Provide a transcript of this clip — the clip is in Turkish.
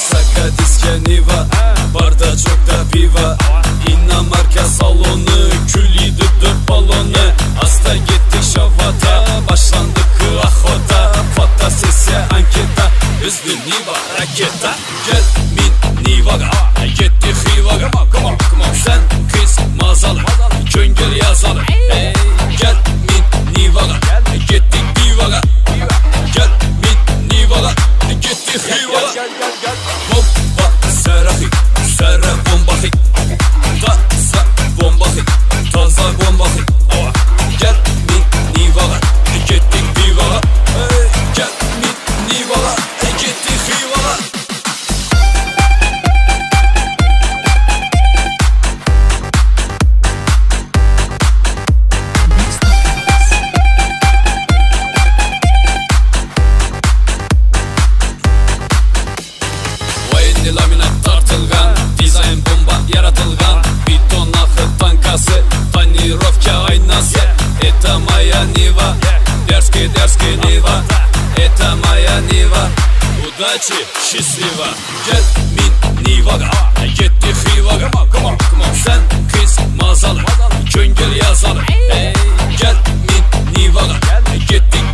Sakadiske Niva, barda çok da piva. Innamarka salonu, küllüydü 4 balonu. Hasta gittik şavata, başlandık ahota. Fotosessiya anketa, bizdi Niva raketa. Gel min Nivaga, gitti Xivaga. Sen kız mazalı, köngül yazalı. Gel min Nivaga, gittik Divaga. Gel min Nivaga, gitti Xivaga. Bomba serahi, sera bombahi. Taza bombahi, taza bombahi. Gel min Nivaga, gittik Divaga. Gel min Nivaga, gitti Xivaga. Laminat tartılgan, dizayn bomba yaratılgan. Beton nakı tankası, tonirovka aynası. Это моя Niva, дерзкий Niva. Это моя Niva, удачи, счастливо. Gel min Nivaga, gitti Xivaga. Sen kız mazalı, köngül yazalı. Gel min Nivaga, gittik